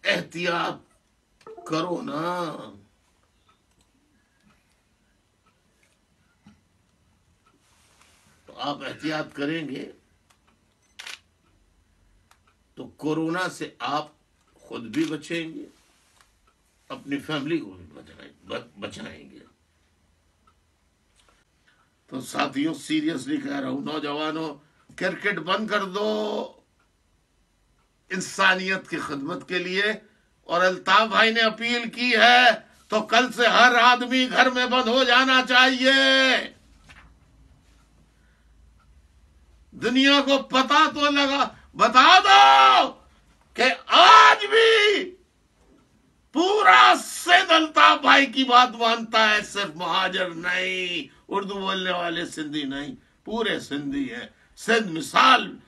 एहतियात करो ना। तो आप एहतियात करेंगे तो कोरोना से आप खुद भी बचेंगे, अपनी फैमिली को भी बचाएंगे। तो साथियों, सीरियसली कह रहा हूं, नौजवानों, क्रिकेट बंद कर दो इंसानियत की खिदमत के लिए। और अल्ताफ भाई ने अपील की है तो कल से हर आदमी घर में बंद हो जाना चाहिए। दुनिया को पता तो लगा, बता दो कि आज भी पूरा सिंध अल्ताफ भाई की बात मानता है। सिर्फ महाजर नहीं, उर्दू बोलने वाले सिंधी नहीं, पूरे सिंधी है। सिंध मिसाल